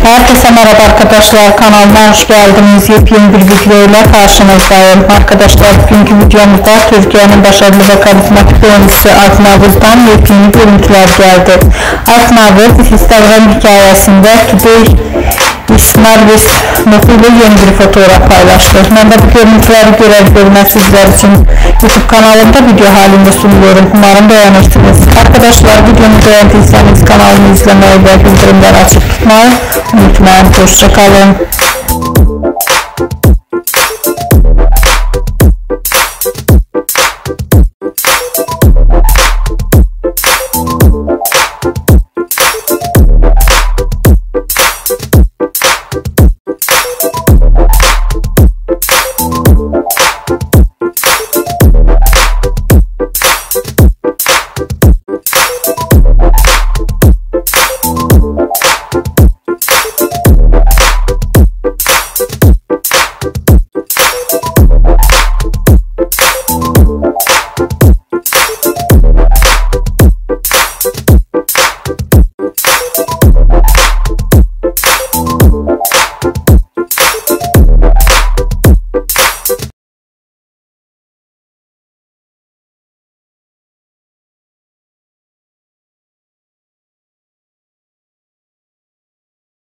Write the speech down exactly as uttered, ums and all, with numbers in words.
Herkese merhaba arkadaşlar, kanalıma hoş geldiniz. Yepyeni bir video ile karşınızdayım. Arkadaşlar, bugünkü videomuzda Türkiye'nin başarılı ve karizmatik oyuncusu Alp Navruz'dan yepyeni görüntüler geldi. Alp Navruz Instagram hikayesinde Today is Narvis notuyla yeni bir fotoğraf paylaştı. Ben de bu görüntüleri görer görmez sizler için YouTube kanalımda video halinde sunuyorum. Umarım beğenirsiniz. Arkadaşlar, videomu beğendiyseniz kanalımı izlemeyi ve bildirimleri açık tutmayı unutmayın. Hoşça kalın.